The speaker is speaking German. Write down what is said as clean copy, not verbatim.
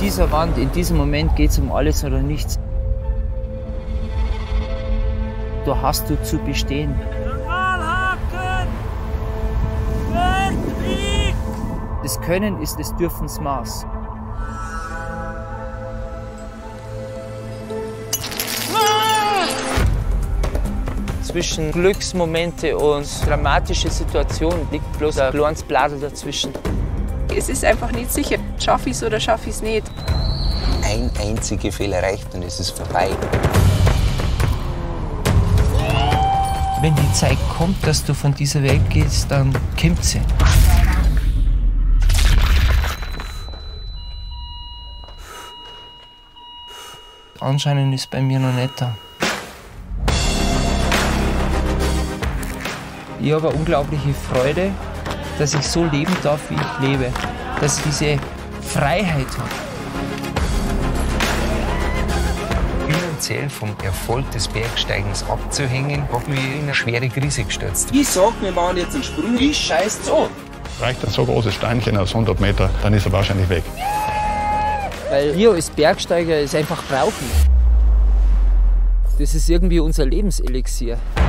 dieser Wand, in diesem Moment geht es um alles oder nichts. Da hast du zu bestehen. Das Können ist des Dürfens Maß. Zwischen Glücksmomente und dramatische Situationen liegt bloß ein kleines Bladel dazwischen. Es ist einfach nicht sicher, schaffe ich es oder schaffe ich es nicht. Ein einziger Fehler reicht und es ist vorbei. Wenn die Zeit kommt, dass du von dieser Welt gehst, dann kommt sie. Anscheinend ist bei mir noch nicht da. Ich habe eine unglaubliche Freude, dass ich so leben darf, wie ich lebe. Dass ich diese Freiheit habe. Finanziell vom Erfolg des Bergsteigens abzuhängen, hat mich in eine schwere Krise gestürzt. Ich sag, wir machen jetzt einen Sprung, ich scheiß's an. Reicht ein so großes Steinchen aus 100 Meter, dann ist er wahrscheinlich weg. Weil wir als Bergsteiger es einfach brauchen. Das ist irgendwie unser Lebenselixier.